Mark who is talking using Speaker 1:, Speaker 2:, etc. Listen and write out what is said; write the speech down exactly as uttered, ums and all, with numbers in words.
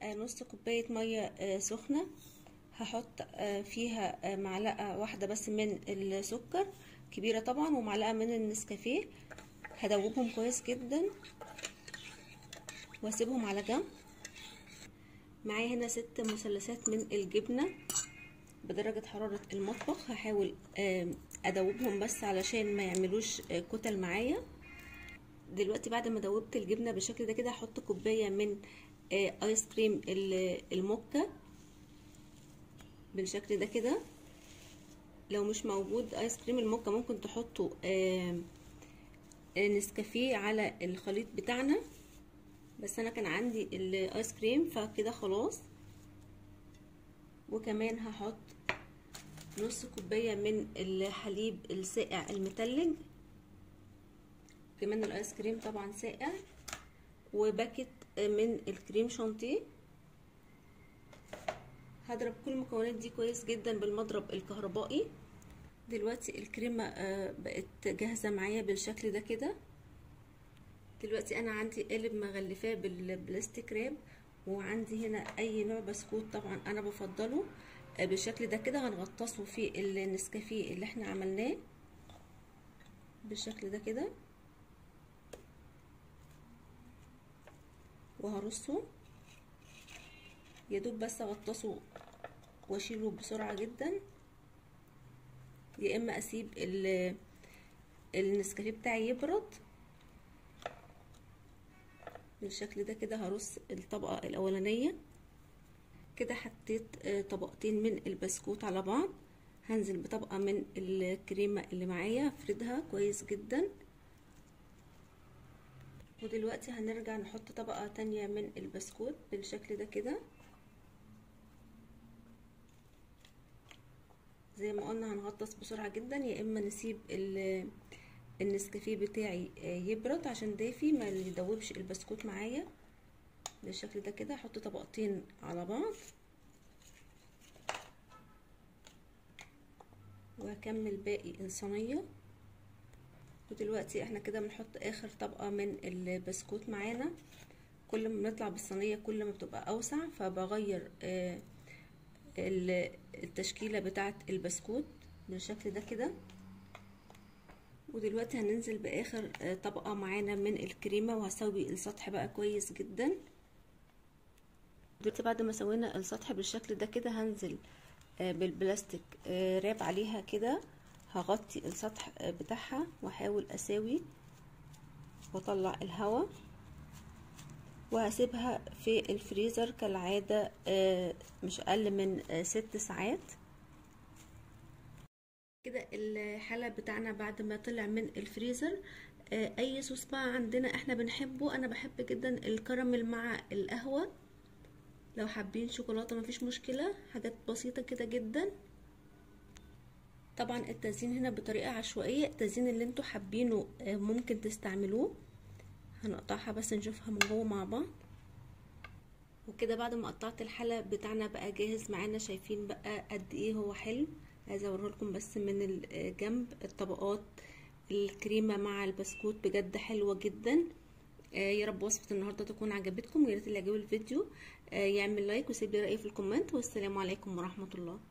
Speaker 1: نص كوبايه ميه سخنه، هحط فيها معلقه واحده بس من السكر كبيره طبعا، ومعلقه من النسكافيه. هدوبهم كويس جدا واسيبهم على جنب. معايا هنا ست مثلثات من الجبنه بدرجه حراره المطبخ، هحاول ادوبهم بس علشان ما يعملوش كتل معايا. دلوقتي بعد ما دوبت الجبنه بالشكل ده كده هحط كوبايه من ايس كريم الموكا بالشكل ده كده. لو مش موجود ايس كريم الموكا ممكن تحطوا نسكافيه على الخليط بتاعنا، بس انا كان عندي الايس كريم فكده خلاص. وكمان هحط نص كوبايه من الحليب الساقع المتلج، كمان الايس كريم طبعا ساقع، وباكت من الكريم شانتيه. هضرب كل المكونات دي كويس جدا بالمضرب الكهربائي. دلوقتي الكريمه بقت جاهزه معايا بالشكل ده كده. دلوقتي انا عندي قالب مغلفاه بالبلاستيك راب، وعندي هنا اي نوع بسكوت طبعا انا بفضله بالشكل ده كده. هنغطسه في النسكافيه اللي احنا عملناه بالشكل ده كده، وهرصه يا دوب بس اغطسه واشيله بسرعه جدا، يا اما اسيب النسكافيه بتاعي يبرد بالشكل ده كده. هرص الطبقه الاولانيه كده. حطيت طبقتين من البسكوت على بعض، هنزل بطبقه من الكريمه اللي معايا، افردها كويس جدا. ودلوقتي هنرجع نحط طبقه تانية من البسكوت بالشكل ده كده. زي ما قلنا هنغطس بسرعه جدا، يا اما نسيب النسكافيه بتاعي يبرد عشان دافي ما يدوبش البسكوت معايا بالشكل ده كده. احط طبقتين على بعض وهكمل باقي الصينيه. ودلوقتي احنا كده بنحط اخر طبقه من البسكوت معانا. كل ما بنطلع بالصينيه كل ما بتبقى اوسع، فبغير التشكيله بتاعه البسكوت بالشكل ده كده. ودلوقتي هننزل باخر طبقه معانا من الكريمه، وهسوي السطح بقى كويس جدا. دلوقتي بعد ما سوينا السطح بالشكل ده كده هنزل بالبلاستيك راب عليها كده، هغطي السطح بتاعها واحاول اساوي واطلع الهواء، وهسيبها في الفريزر كالعادة مش اقل من ست ساعات كده. الحلى بتاعنا بعد ما طلع من الفريزر، اي صوص بقى عندنا احنا بنحبه. انا بحب جدا الكراميل مع القهوة، لو حابين شوكولاتة مفيش مشكلة، حاجات بسيطة كده جدا. طبعا التزيين هنا بطريقة عشوائية، التزيين اللي انتوا حابينه ممكن تستعملوه. هنقطعها بس نشوفها من جوه مع بعض. وكده بعد ما قطعت الحلى بتاعنا بقى جاهز معانا. شايفين بقى قد ايه هو حلو. عايزه اوريه لكم بس من الجنب الطبقات الكريمه مع البسكوت بجد حلوه جدا. آه يا رب وصفه النهارده تكون عجبتكم. ويا ريت اللي عجبه الفيديو آه يعمل لايك ويسيب لي رايه في الكومنت. والسلام عليكم ورحمه الله.